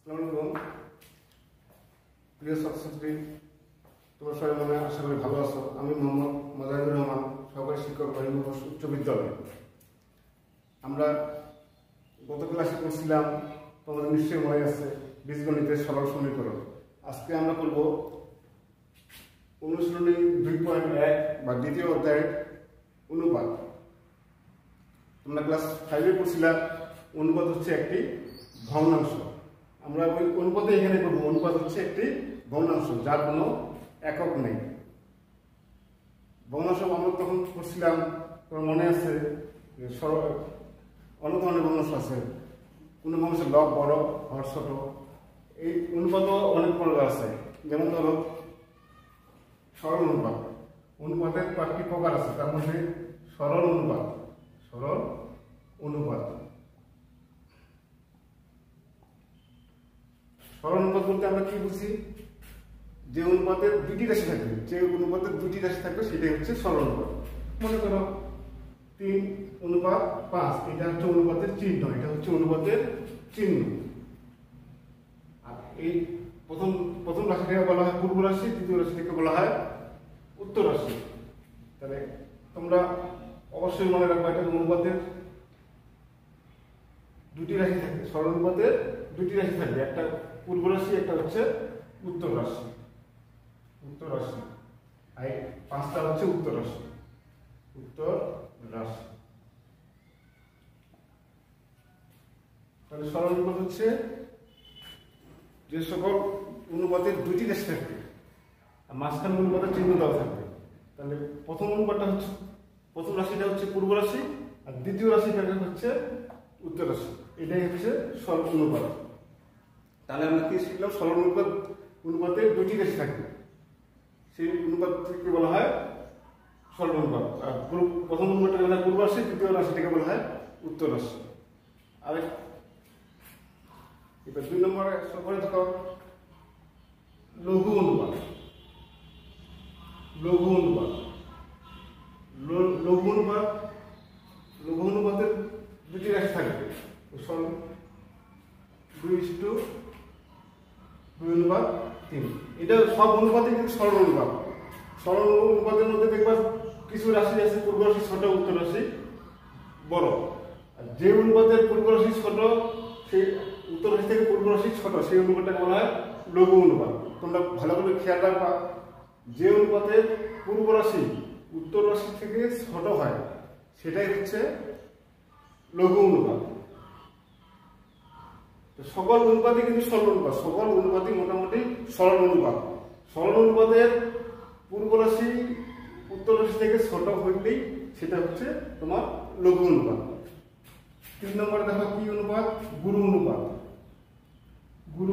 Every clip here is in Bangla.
আসসালামু আলাইকুম প্রিয় ছাত্রছাত্রী, তোমরা সবাই মনে আশা করি ভালো আছো। আমি মোহাম্মদ মোজাহিদুর রহমান, সহকারী শিক্ষক রহিমগঞ্জ উচ্চ বিদ্যালয়। আমরা গত ক্লাসে পড়ছিলাম, তোমাদের নিশ্চয়ই মনে আছে, বীজগণিতের সরল সমীকরণ। আজকে আমরা করব অনুশীলনী 2.1 বা দ্বিতীয় অধ্যায়ের অনুপাত। তোমরা ক্লাস 5-এ পড়ছিলাম অনুপাত হচ্ছে একটি ভগ্নাংশ। আমরা ওই অনুপাতে এখানে করবো। অনুপাত হচ্ছে একটি ভগ্নাংশ যার কোনো একক নেই। ভগ্নাংশ আমরা তখন পড়ছিলাম, তোমার মনে আছে, অনেক ধরনের ভগ্নাংশ আছে। কোনো ভগ্নাংশের লব বড়, হর ছোট। এই অনুপাতও অনেক প্রকার আছে। যেমন ধরো সরল অনুপাত। অনুপাতের 5টি প্রকার আছে, তার মধ্যে সরল অনুপাত। সরল অনুপাত সরল অনুপাত বলতে আমরা কি বুঝি? যে অনুপাতের দুটি রাশি থাকবে, সেটাই হচ্ছে সরল অনুপাত। মনে করো 3:5, এটা হচ্ছে অনুপাতের চিহ্ন, এটা হচ্ছে অনুপাতের চিহ্ন। আর এই প্রথম রাশিটাকে বলা হয় পূর্ব রাশি, দ্বিতীয় রাশিটাকে বলা হয় উত্তর রাশি। তাহলে তোমরা অবশ্যই মনে রাখবে, এটা অনুপাতের দুটি রাশি থাকবে। সরল অনুপাতের দুটি রাশি থাকবে, একটা পূর্ব রাশি, একটা হচ্ছে উত্তর রাশি। আর 5টা হচ্ছে উত্তর রাশি। তাহলে সরল অনুপাত হচ্ছে যে সকল অনুপাতের দুটি রাশি থাকবে আর মাঝখানে অনুপাতের চিহ্ন দেওয়া থাকবে। তাহলে প্রথম রাশিটা হচ্ছে পূর্ব রাশি, আর দ্বিতীয় রাশিটা হচ্ছে উত্তর রাশি। এটাই হচ্ছে সরল অনুপাত। তাহলে আমরা কি শিখলাম? সরল অনুপাতে দুটি রাশি থাকবে, সেই অনুপাতকে বলা হয় সরল অনুপাত। আর প্রথম অনুপাতটাকে বলা হয় পূর্ব রাশি, দ্বিতীয় রাশিটাকে বলা হয় উত্তর রাশি। আর এবার 2 নম্বরে সরকারে দেখো লঘু অনুপাত। লঘু অনুপাতের দুটি রাশি থাকবে, 2:2:3। এটা সব অনুপাতে কিন্তু সরল অনুপাত। সরল অনুপাতের মধ্যে দেখবা কিছু রাশি আছে পূর্ব রাশি ছোট, উত্তর রাশি বড়। আর যে অনুপাতের পূর্ব রাশি ছোট, সেই উত্তর রাশি থেকে পূর্ব রাশি ছোট, সেই অনুপাতটাকে বলা হয় লঘু অনুপাত। তোমরা ভালো করে খেয়াল রাখবা, যে অনুপাতের পূর্ব রাশি উত্তর রাশি থেকে ছোট হয় সেটাই হচ্ছে লঘু অনুপাত। সকল অনুপাতই কিন্তু সরল অনুপাত। সকল অনুপাতই মোটামুটি সরল অনুপাত। সরল অনুপাতের পূর্ব রাশি উত্তর রাশি থেকে ছোট হইলেই সেটা হচ্ছে তোমার লঘু অনুপাত। 3 নম্বরে দেখো কি অনুপাত? গুরু অনুপাত। গুরু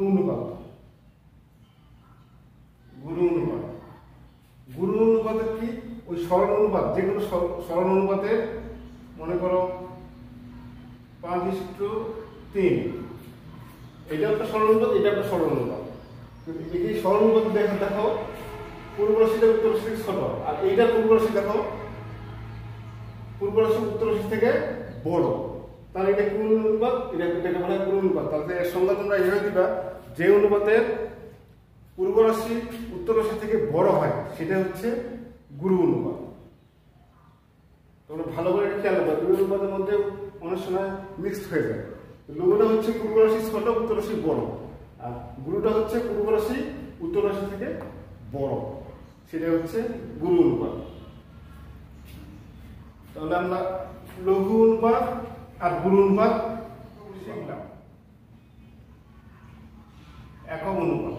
অনুপাতের কি? ওই সরল অনুপাত, যে কোনো সরল অনুপাতের, মনে করো 5:3, এটা একটা সরল অনুপাত, এটা একটা সরল অনুপাত। এই সরল অনুপাত দেখো পূর্ব রাশিটা উত্তর রাশি থেকে ছোট, আর এইটা পূর্ব রাশি দেখো পূর্ব রাশি উত্তর রাশি থেকে বড়। তাহলে এটা কোন অনুপাত? এটাকে বলা হয় গুরু অনুপাত। তাহলে এর সংজ্ঞা তোমরা এইভাবে দিবা, যে অনুপাতের পূর্ব রাশি উত্তর রাশি থেকে বড় হয় সেটা হচ্ছে গুরু অনুপাত। তোমরা ভালো করে খেয়াল রাখবা, দুই অনুপাতের মধ্যে অনেক সময় মিক্সড হয়ে যায়। লঘুটা হচ্ছে পূর্ব রাশি ছোট, উত্তর রাশি বড়, আর গুরুটা হচ্ছে পূর্ব রাশি উত্তর রাশি থেকে বড়, সেটা হচ্ছে গুরু অনুপাত। তাহলে আমরা লঘু অনুপাত আর গুরু অনুপাত শিখলাম। একক অনুপাত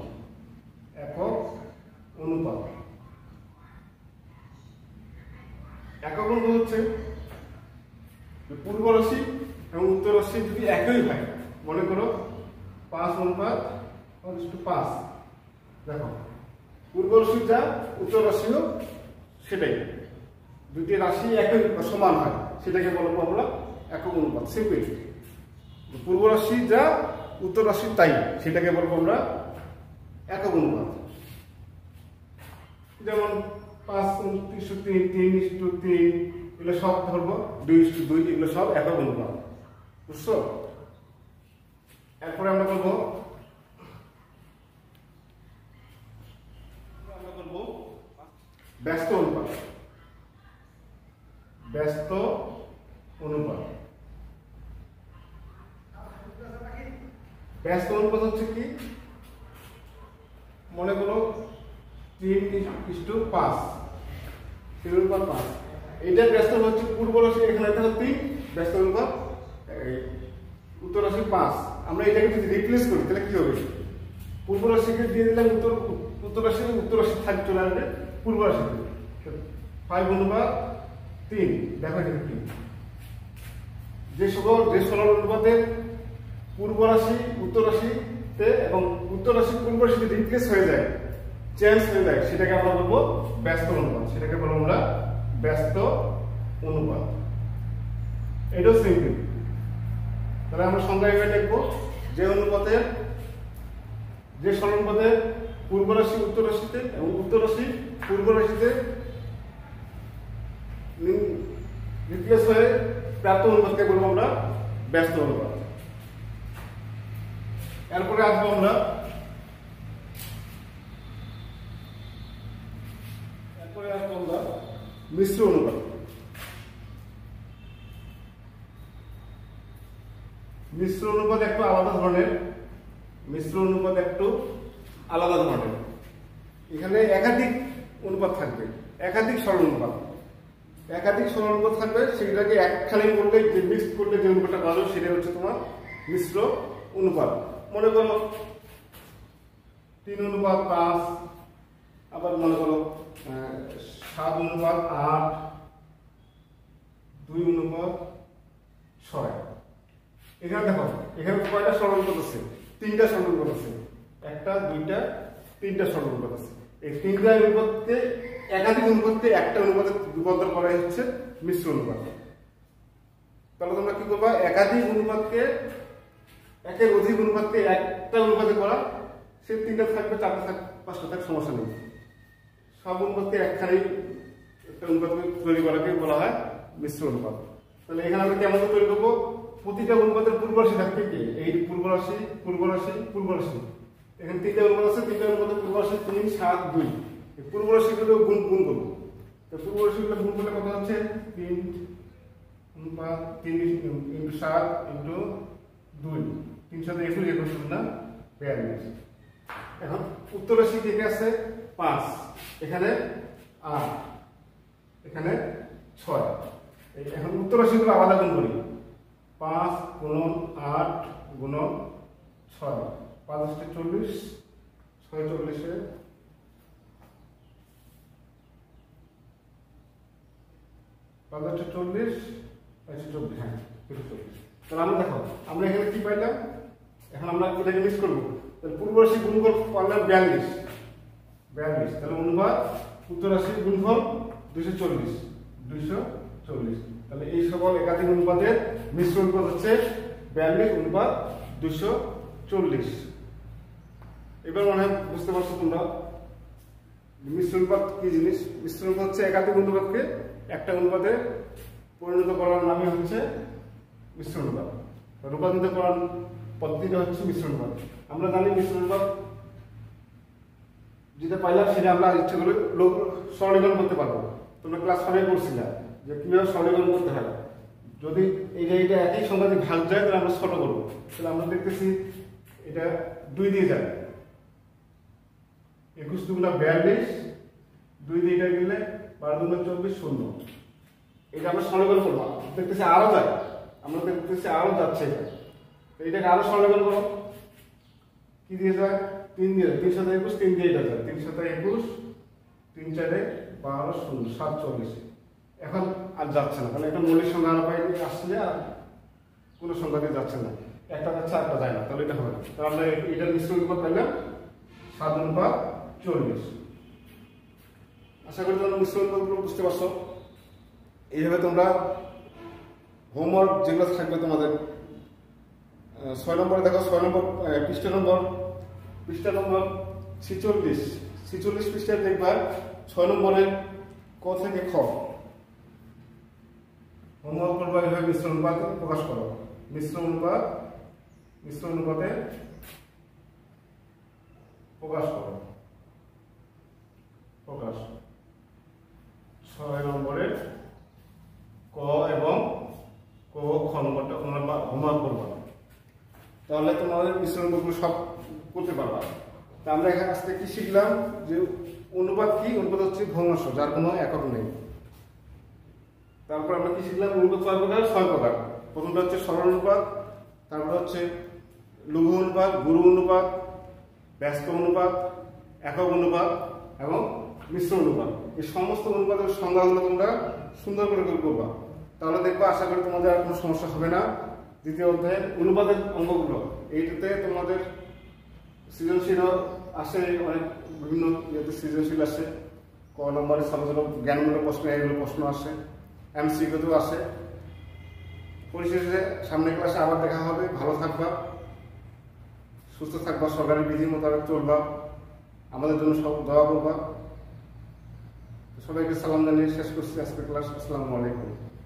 হচ্ছে পূর্ব রাশি এবং উত্তর রাশি যদি একই হয়, মনে করো 5:5। দেখো পূর্ব রাশি যা, উত্তর রাশিও সেটাই, দুটি রাশি একই সমান হয়, সেটাকে বলবো আমরা একক অনুপাত। সিম্পল। পূর্ব রাশি যা, উত্তর রাশি তাই, সেটাকে বলবো আমরা একক অনুপাত। যেমন 5:3, 3:3, এগুলো সব ধরবো 2:2, এগুলো সব একক অনুপাত। বুঝছো? এরপরে আমরা বলবো ব্যস্ত অনুপাত, ব্যস্ত অনুপাত। ব্যস্ত অনুপাত হচ্ছে কি, মনে করো 3:5, 3:5। এইটার ব্যস্ত হচ্ছে পূর্ব রাশি, এখানে দেখো 3, ব্যস্ত অনুপাত উত্তর রাশি 5। আমরা এটাকে যদি রিপ্লেস করি তাহলে কি হবে, পূর্ব রাশিকে দিয়ে দিলাম উত্তর রাশি থাক চলে আসবে পূর্ব রাশিতে। 5:3, দেখো এখানে কি, যে সরল অনুপাতের পূর্ব রাশি উত্তর রাশিতে এবং উত্তর রাশি পূর্ব রাশিতে রিপ্লেস হয়ে যায়, চেঞ্জ হয়ে যায়, সেটাকে আমরা বলবো ব্যস্ত অনুপাত। সেটাকে বলবো আমরা ব্যস্ত অনুপাত। এটাও সিম্পল। তাহলে আমরা সংজ্ঞা এভাবে লিখবো, যে সরল অনুপাতের পূর্ব রাশি উত্তর রাশিতে এবং উত্তর রাশি পূর্ব রাশিতে রিপ্লেস হয়ে প্রাপ্ত অনুপাতকে বলবো আমরা ব্যস্ত অনুপাত। এরপরে আসবো আমরা মিশ্র অনুপাত। মিশ্র অনুপাত একটু আলাদা ধরনের। এখানে একাধিক অনুপাত থাকবে, একাধিক সরল অনুপাত থাকবে। সেটাকে একখানে করলে, যে মিক্স করলে যে অনুপাতটা পাওয়া যাবে সেটা হচ্ছে তোমার মিশ্র অনুপাত। মনে করো 3:5, আবার মনে করো 7:8, 2:6। এখানে দেখো, এখানে কয়টা সরল অনুপাত আছে, 3টা সরল অনুপাত আছে, 1, 2, 3টা সরল অনুপাত আছে। এই 3টা অনুপাতকে একাধিক অনুপাতকে একটা অনুপাতে রূপান্তর করা হচ্ছে মিশ্র অনুপাত। তাহলে তোমরা কি করবা, একাধিক অনুপাতকে, একের অধিক অনুপাতকে একটা অনুপাতে করা, সে 3টা থাকবে, 4টা থাকবে, 5টা থাকবে, সমস্যা নেই। সব অনুপাতকে একখানেই একটা অনুপাত তৈরি করাকে বলা হয় মিশ্র অনুপাত। তাহলে এখানে আমরা কেমন তৈরি করবো, প্রতিটা অনুপাতের পূর্ব রাশি থাকবে কি, এই পূর্ব রাশি। এখানে 3টা অনুপাত আছে, 3টা অনুপাতের পূর্ব রাশি 3, 7, 2। এই পূর্ব রাশিগুলো গুণ করবো। তো পূর্ব রাশিগুলো গুণ করলে কত হচ্ছে, 3 × 7 × 2, 3 × 7 = 21, না 42। এখন উত্তর রাশি কে আছে 5, এখানে 8, এখানে 6। এখন উত্তর রাশিগুলো আলাদা গুণ করি, 5 × 8 × 6, 5 × 40, 6 × 40, 5 × 40, 24, হ্যাঁ 40। তাহলে আমরা দেখো, আমরা এখানে কি পাইলাম, এখন আমরা এটাকে মিক্স করবো। তাহলে পূর্ব রাশি গুণফল পারলাম 42, তাহলে অনুপাত উত্তর রাশির গুণফল 240। তাহলে এই সকল একাধিক অনুপাতের মিশ্র অনুপাত হচ্ছে 42:240। এবার মনে হয় বুঝতে পারছো তোমরা মিশ্র অনুপাত কি জিনিস। মিশ্র অনুপাত হচ্ছে একাধিক অনুপাতকে একটা অনুপাতে পরিণত করার নামই হচ্ছে মিশ্র অনুপাত। রূপান্তরিত করার পদ্ধতিটা হচ্ছে মিশ্র অনুপাত। আমরা জানি মিশ্র অনুপাত যেটা পাইলাম সেটা আমরা ইচ্ছে করে সরলীকরণ করতে পারবো। তোমরা ক্লাস 5 পড়ছিলা যে কিভাবে সরলীকরণ করতে হয়। যদি এইটা একই সংখ্যা দিয়ে ভাগ যায় তাহলে আমরা ছোট করবো। তাহলে আমরা দেখতেছি এটা 2 দিয়ে যায়, 21 × 2 = 42, 2 দিয়ে এটা গেলে 12 × 2 = 24, 0। এটা আমরা সরলীকরণ করবো, দেখতেছি আরো যায়, আমরা দেখতেছি আরো যাচ্ছে। এটাকে আরো সরলীকরণ করো, কি দিয়ে যায়, 3 দিয়ে, 3 × 7 = 21, 3 দিয়ে এটা যায়, 3 × 7 = 21, 3 × 4 = 12, 0, 47। এখন আর যাচ্ছে না, তাহলে একটা মৌলিক সংখ্যা আরো পাই আসছে, আর কোনো সংখ্যা দিয়ে যাচ্ছে না, একটা যাচ্ছে আরেকটা যায় না, তাহলে এটা হবে না। তাহলে আমরা এটার মিশ্র অনুপাত পাইলাম 7:40। আশা করি তোমরা মিশ্র অনুপাতগুলো বুঝতে পারছো। এইভাবে তোমরা হোমওয়ার্ক যেগুলো থাকবে তোমাদের 6 নম্বরে দেখো, 6 নম্বর পৃষ্ঠা নম্বর 46 পৃষ্ঠায় দেখবা 6 নম্বরের ক থেকে খ। হোমওয়ার্ক করবা এইভাবে মিশ্র অনুপাত প্রকাশ করো। মিশ্র অনুপাতে প্রকাশ করো। 6 নম্বরের ক এবং ক খ নম্বরটা তোমরা হোমওয়ার্ক করবা, তাহলে তোমাদের মিশ্রণ গুলো সব করতে পারবা। তা আমরা এখানে আজকে কি শিখলাম যে অনুপাত কি, অনুপাত হচ্ছে ভগ্নাংশ যার কোনো একক নেই। তারপর আমরা কি শিখলাম, অনুপাত কয় প্রকার, 6 প্রকার। প্রথমটা হচ্ছে সরল অনুপাত, তারপর হচ্ছে লঘু অনুপাত, গুরু অনুপাত, ব্যস্ত অনুপাত, একক অনুপাত এবং মিশ্র অনুপাত। এই সমস্ত অনুপাতের সংজ্ঞাগুলো তোমরা সুন্দর করে করবা, তাহলে দেখবা আশা করি তোমাদের আর কোনো সমস্যা হবে না। দ্বিতীয় অধ্যায়ে অনুপাতের অঙ্কগুলো, এইটাতে তোমাদের সৃজনশীল আসে, অনেক বিভিন্ন ইয়েতে সৃজনশীল আসে, ক নম্বরে ছোট ছোট জ্ঞানমূলক প্রশ্ন, এগুলো প্রশ্ন আসে, এমসিকিউতেও আসে। পরিশেষে সামনে ক্লাসে আবার দেখা হবে। ভালো থাকবা, সুস্থ থাকবা, সরকারি বিধি মোতাবেক চলবা, আমাদের জন্য সব দোয়া করবা। সবাইকে সালাম জানিয়ে শেষ করছি আজকের ক্লাস। আসসালামু আলাইকুম।